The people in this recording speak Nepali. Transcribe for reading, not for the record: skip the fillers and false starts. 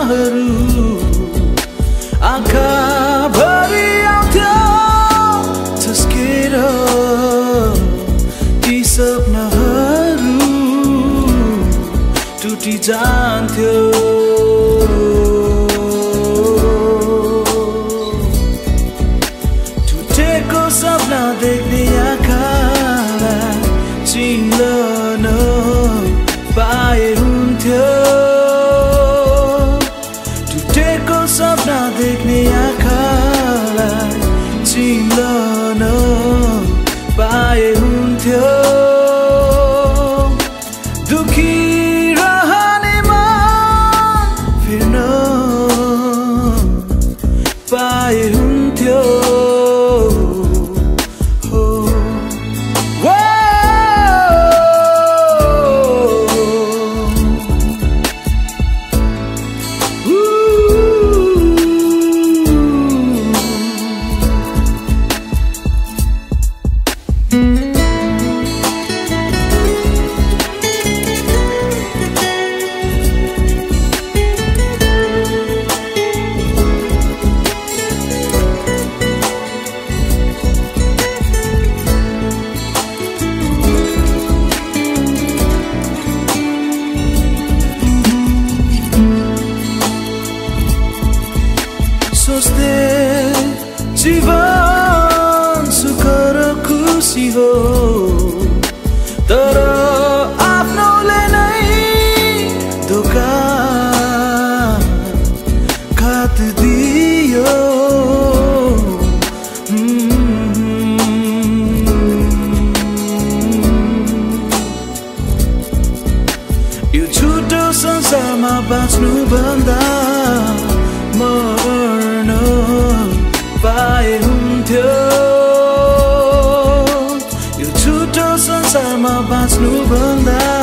सपनाहरू आँखाभरि आउँथ्यो झस्केर ती सपनाहरू टुटी जान्थ्यो टुटेको सपना देख्ने आँखालाई चिम्लन पाए हुन्थ्यो टुटेको सपना देख्ने आँखालाई चिम्लन पाए हुन्थ्यो दुखी रहने मन फिर्न पाए हुन्थ्यो सोच्थे जीवन सुख र खुसी हो तर आफ्नोले नै धोका घात दियो यो छुटो संसारमा बाँच्नु भन्दा मर्न पाए हुन्थ्यो यो छुटो संसारमा बाँच्नु भन्दा